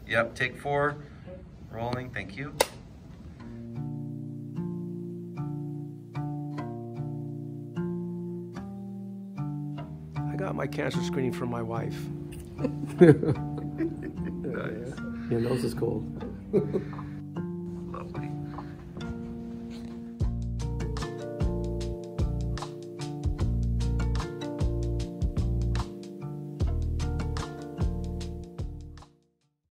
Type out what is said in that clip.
Yep, take 4. Rolling, thank you. I got my cancer screening from my wife. Nice. Your nose is cold.